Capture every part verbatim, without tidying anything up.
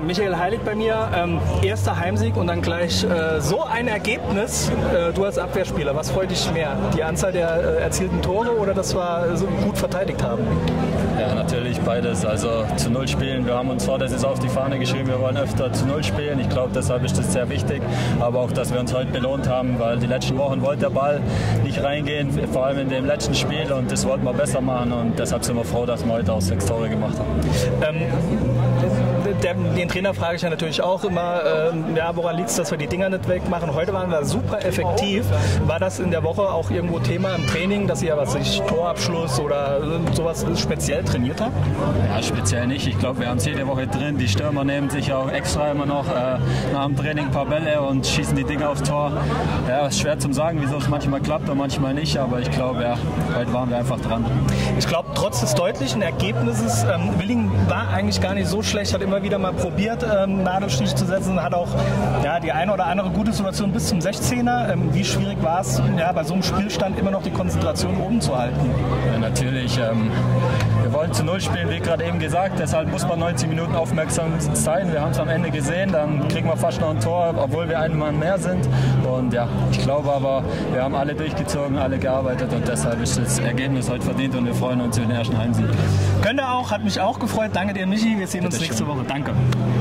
Michael Heilig bei mir, ähm, erster Heimsieg und dann gleich äh, so ein Ergebnis. Äh, du als Abwehrspieler, was freut dich mehr? Die Anzahl der äh, erzielten Tore oder dass wir so gut verteidigt haben? Ja, natürlich beides. Also zu Null spielen. Wir haben uns vor der Saison auf die Fahne geschrieben, wir wollen öfter zu Null spielen. Ich glaube, deshalb ist das sehr wichtig. Aber auch, dass wir uns heute belohnt haben, weil die letzten Wochen wollte der Ball nicht reingehen, vor allem in dem letzten Spiel. Und das wollten wir besser machen. Und deshalb sind wir froh, dass wir heute auch sechs Tore gemacht haben. Ähm, der, den Trainer frage ich ja natürlich auch immer, ähm, ja, woran liegt es, dass wir die Dinger nicht wegmachen? Heute waren wir super effektiv. War das in der Woche auch irgendwo Thema im Training, dass ihr was ich Torabschluss oder sowas speziell trainiert habt? Ja, speziell nicht. Ich glaube, wir haben es jede Woche drin. Die Stürmer nehmen sich auch extra immer noch äh, nach dem Training ein paar Bälle und schießen die Dinger aufs Tor. Ja, ist schwer zu sagen, wieso es manchmal klappt und manchmal nicht, aber ich glaube, ja, heute waren wir einfach dran. Ich glaube, trotz des deutlichen Ergebnisses, ähm, Willingen war eigentlich gar nicht so schlecht, hat immer wieder mal probiert, ähm, Nadelstich zu setzen, hat auch ja, die eine oder andere gute Situation bis zum sechzehner. Ähm, wie schwierig war es, ja, bei so einem Spielstand immer noch die Konzentration oben zu halten? Ja, natürlich. Ähm, wir wollen zu Null spielen, wie gerade eben gesagt, deshalb muss man neunzig Minuten aufmerksam sein. Wir haben es am Ende gesehen, dann kriegen wir fast noch ein Tor, obwohl wir einen Mann mehr sind. Und ja, ich glaube aber, wir haben alle durchgezogen, alle gearbeitet und deshalb ist das Ergebnis heute verdient und wir freuen uns über den ersten Heimsieg. Könnt ihr auch, hat mich auch gefreut. Danke dir, Michi. Wir sehen uns nächste Woche. Danke.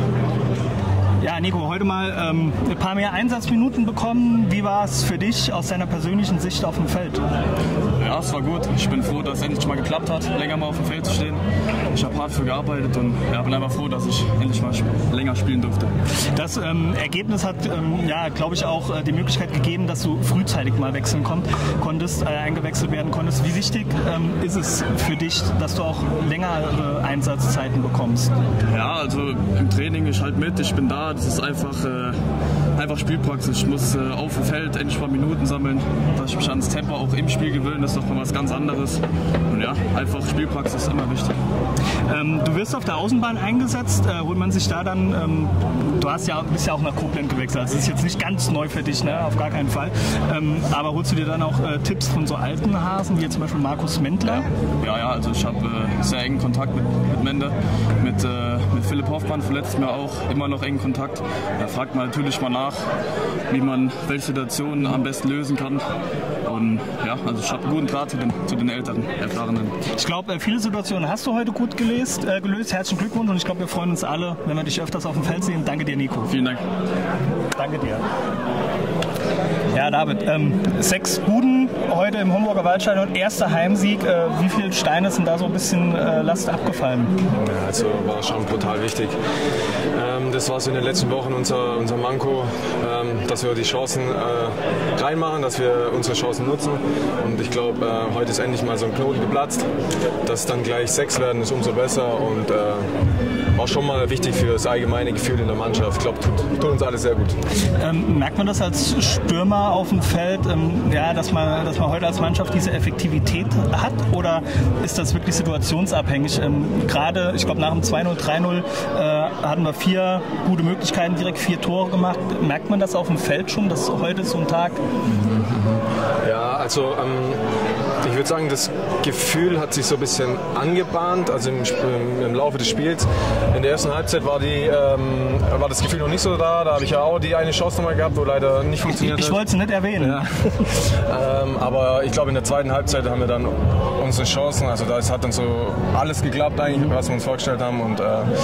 Ja, Nico, heute mal ähm, ein paar mehr Einsatzminuten bekommen. Wie war es für dich aus deiner persönlichen Sicht auf dem Feld? Ja, es war gut. Ich bin froh, dass es endlich mal geklappt hat, länger mal auf dem Feld zu stehen. Ich habe hart für gearbeitet und ja, bin einfach froh, dass ich endlich mal sp länger spielen durfte. Das ähm, Ergebnis hat, ähm, ja, glaube ich, auch äh, die Möglichkeit gegeben, dass du frühzeitig mal wechseln kon konntest, äh, eingewechselt werden konntest. Wie wichtig ähm, ist es für dich, dass du auch längere Einsatzzeiten bekommst? Ja, also im Training, ich halt mit, ich bin da. Das ist einfach, äh, einfach Spielpraxis. Ich muss äh, auf dem Feld endlich mal Minuten sammeln, dass ich mich ans Tempo auch im Spiel gewöhne. Das ist doch mal was ganz anderes. Und ja, einfach Spielpraxis ist immer wichtig. Ähm, du wirst auf der Außenbahn eingesetzt. Äh, holt man sich da dann, ähm, du hast ja, bist ja auch nach Koblenz gewechselt. Also das ist jetzt nicht ganz neu für dich, ne? Auf gar keinen Fall. Ähm, aber holst du dir dann auch äh, Tipps von so alten Hasen, wie jetzt zum Beispiel Markus Mendler? Ja, ja, also ich habe äh, sehr engen Kontakt mit, mit Mende, mit, äh, mit Philipp Hoffmann, verletzt mir auch immer noch engen Kontakt. Da fragt man natürlich mal nach, wie man welche Situationen am besten lösen kann. Und ja, also ich habe einen guten Draht zu den, zu den Älteren, Erfahrenen. Ich glaube, viele Situationen hast du heute gut gelöst. Äh, gelöst. Herzlichen Glückwunsch und ich glaube, wir freuen uns alle, wenn wir dich öfters auf dem Feld sehen. Danke dir, Nico. Vielen Dank. Danke dir. Ja, David, ähm, sechs Buden heute im Homburger Waldstadion, erster Heimsieg. Äh, wie viele Steine sind da so ein bisschen äh, Last abgefallen? Ja, also war schon brutal wichtig. Ähm, das war so in den letzten Wochen unser, unser Manko, ähm, dass wir die Chancen äh, reinmachen, dass wir unsere Chancen nutzen. Und ich glaube, äh, heute ist endlich mal so ein Knoten geplatzt. Dass dann gleich sechs werden, ist umso besser. Und äh, war schon mal wichtig für das allgemeine Gefühl in der Mannschaft. Ich glaube, tut, tut uns alles sehr gut. Ähm, merkt man das als Stürmer auf dem Feld, ähm, ja, dass man, dass man heute als Mannschaft diese Effektivität hat? Oder ist das wirklich situationsabhängig? Ähm, Gerade, ich glaube, nach dem zwei null, drei null äh, hatten wir vier gute Möglichkeiten, direkt vier Tore gemacht. Merkt man das auf dem Feld schon, dass heute so ein Tag? Ja, also ähm, ich würde sagen, das Gefühl hat sich so ein bisschen angebahnt, also im, im Laufe des Spiels. In der ersten Halbzeit war, die, ähm, war das Gefühl noch nicht so da. Da habe ich ja auch die eine Chance nochmal gehabt, wo leider nicht funktioniert hat. Ich wollte es nicht erwähnen. Ja. ähm, aber ich glaube, in der zweiten Halbzeit haben wir dann unsere Chancen. Also das hat dann so alles geklappt eigentlich, was wir uns vorgestellt haben. Und äh,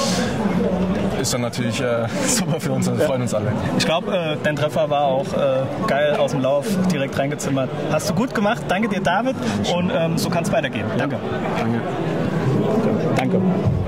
ist dann natürlich äh, super für uns und wir freuen uns alle. Ich glaube, äh, dein Treffer war auch äh, geil aus dem Lauf, direkt reingezimmert. Hast du gut gemacht. Danke dir, David. Und ähm, so kann es weitergehen. Danke. Danke. Danke.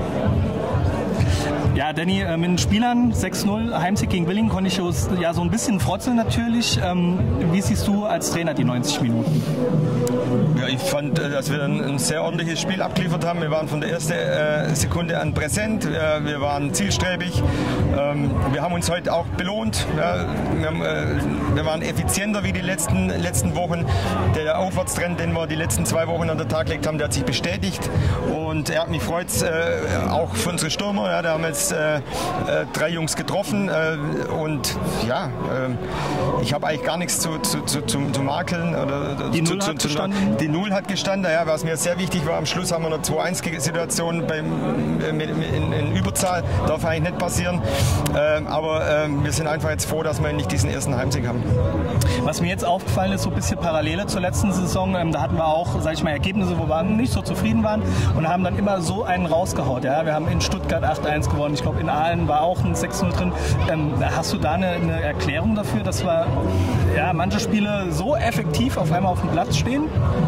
Ja, Danny, äh, mit den Spielern sechs null, Heimsieg gegen Willingen, konnte ich ja so ein bisschen frotzeln natürlich. Ähm, wie siehst du als Trainer die neunzig Minuten? Ja, ich fand, dass wir ein, ein sehr ordentliches Spiel abgeliefert haben. Wir waren von der ersten äh, Sekunde an präsent, äh, wir waren zielstrebig. Ähm, wir haben uns heute auch belohnt. Ja, wir, haben, äh, wir waren effizienter wie die letzten, letzten Wochen. Der Aufwärtstrend, den wir die letzten zwei Wochen an den Tag gelegt haben, der hat sich bestätigt. Und er hat mich freut, äh, auch für unsere Stürmer. Ja, da haben jetzt äh, äh, drei Jungs getroffen. Äh, und ja, äh, ich habe eigentlich gar nichts zu, zu, zu, zu, zu makeln. Oder, die zu, Null zu, hat zu, gestanden? Die null hat gestanden, ja, was mir sehr wichtig war. Am Schluss haben wir eine zwei eins Situation beim, in, in, in Überzahl. Darf eigentlich nicht passieren. Ähm, aber ähm, wir sind einfach jetzt froh, dass wir nicht diesen ersten Heimsieg haben. Was mir jetzt aufgefallen ist, so ein bisschen Parallele zur letzten Saison, ähm, da hatten wir auch, sag ich mal, Ergebnisse, wo wir nicht so zufrieden waren und haben dann immer so einen rausgehaut. Ja? Wir haben in Stuttgart acht eins gewonnen, ich glaube in Aalen war auch ein sechs null drin. Ähm, hast du da eine, eine Erklärung dafür, dass wir ja, manche Spiele so effektiv auf einmal auf dem Platz stehen?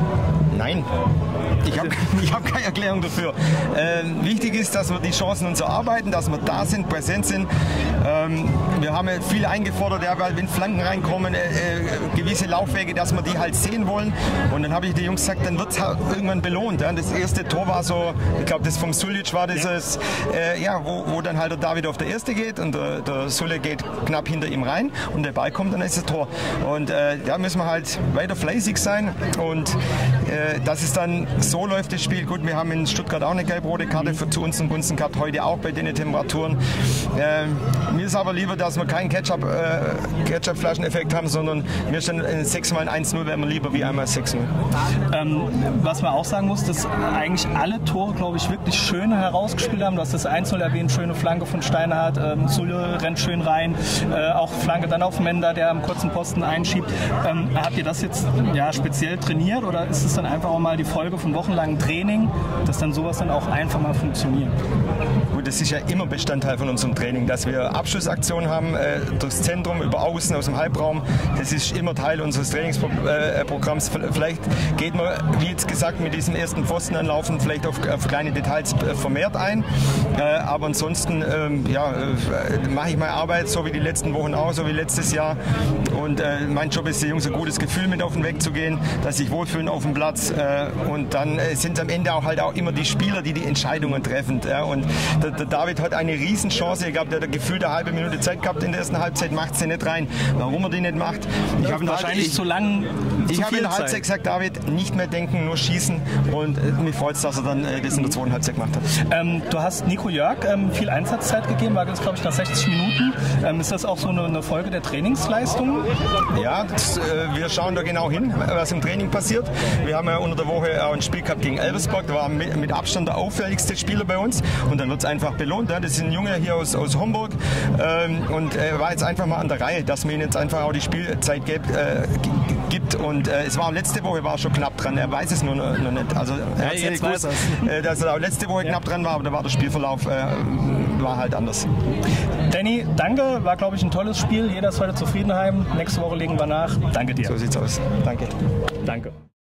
Nein. Ich habe ich hab keine Erklärung dafür. Ähm, wichtig ist, dass wir die Chancen uns erarbeiten, dass wir da sind, präsent sind. Ähm, wir haben viel eingefordert, ja, weil wenn Flanken reinkommen, äh, äh, gewisse Laufwege, dass wir die halt sehen wollen. Und dann habe ich den Jungs gesagt, dann wird es halt irgendwann belohnt. Ja. Das erste Tor war so, ich glaube, das vom Suljic war dieses, äh, ja, wo, wo dann halt der David auf der erste geht und der, der Sulle geht knapp hinter ihm rein und der Ball kommt, dann ist das Tor. Und äh, da müssen wir halt weiter fleißig sein und äh, dass es dann so läuft, das Spiel. Gut, wir haben in Stuttgart auch eine gelb-rote Karte für, zu unseren Gunsten gehabt, heute auch bei den Temperaturen. Äh, mir ist aber lieber, dass wir keinen Ketchup, äh, Ketchup-Flaschen-Effekt haben, sondern wir stehen sechsmal eins null, wären wir lieber wie einmal sechs null. Ähm, was man auch sagen muss, dass eigentlich alle Tore, glaube ich, wirklich schön herausgespielt haben. Du hast das eins null erwähnt, schöne Flanke von Steinhardt, ähm, Sulle rennt schön rein, äh, auch Flanke dann auf Mender, der am kurzen Posten einschiebt. Ähm, habt ihr das jetzt ja, speziell trainiert oder ist es dann einfach auch mal die Folge von wochenlangem Training, dass dann sowas dann auch einfach mal funktioniert? Gut, das ist ja immer Bestandteil von unserem Training, dass wir Abschlussaktionen haben, äh, durchs Zentrum, über Außen, aus dem Halbraum. Das ist immer Teil unseres Trainingsprogramms. Vielleicht geht man, wie jetzt gesagt, mit diesem ersten Pfostenanlaufen vielleicht auf, auf kleine Details vermehrt ein. Äh, aber ansonsten ähm, ja, äh, mache ich meine Arbeit, so wie die letzten Wochen auch, so wie letztes Jahr. Und äh, mein Job ist, den Jungs ein gutes Gefühl mit auf den Weg zu gehen, dass sie sich wohlfühlen auf dem Platz. Äh, und dann äh, sind es am Ende auch halt auch immer die Spieler, die die Entscheidungen treffen. Ja. Und der, der David hat eine Riesenchance. Ich glaube, der hat gefühlt eine halbe Minute Zeit gehabt in der ersten Halbzeit, macht sie nicht rein. Warum er die nicht macht? Ich habe wahrscheinlich halt, zu lang. Ich habe in der Halbzeit gesagt, David, nicht mehr denken, nur schießen. Und äh, mich freut es, dass er dann äh, das in der zweiten Halbzeit gemacht hat. Ähm, du hast Nico Jörg ähm, viel Einsatzzeit gegeben, war das glaube ich nach sechzig Minuten. Ähm, ist das auch so eine, eine Folge der Trainingsleistung? Ja, das, äh, wir schauen da genau hin, was im Training passiert. Wir haben ja unter der Woche auch ein Spiel gehabt gegen Elversberg, da war mit, mit Abstand der auffälligste Spieler bei uns und dann wird es einfach belohnt. Ja. Das ist ein Junge hier aus, aus Homburg ähm, und er äh, war jetzt einfach mal an der Reihe, dass man ihm jetzt einfach auch die Spielzeit gibt. Äh, gibt und äh, es war letzte Woche war schon knapp dran, er weiß es nur noch, noch nicht. Also er ja, hat jetzt gewusst, äh, dass er auch letzte Woche ja. knapp dran war, aber da war der Spielverlauf äh, war halt anders. Danny, danke, war glaube ich ein tolles Spiel. Jeder ist heute zufrieden heim. Nächste Woche legen wir nach. Danke dir. So sieht's aus. Danke. Danke.